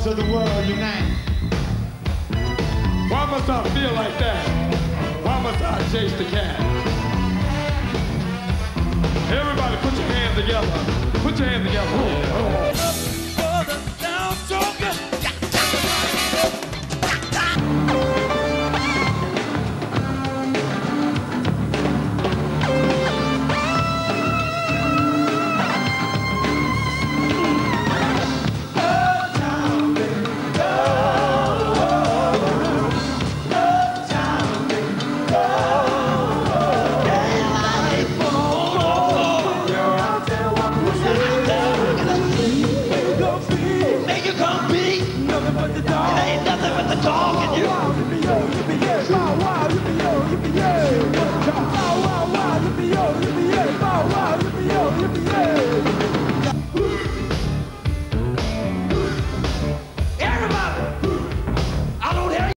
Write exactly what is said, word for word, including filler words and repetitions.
daughters of the world unite. Why must I feel like that? Why must I chase the cat? Everybody put your hands together. Put your hands together.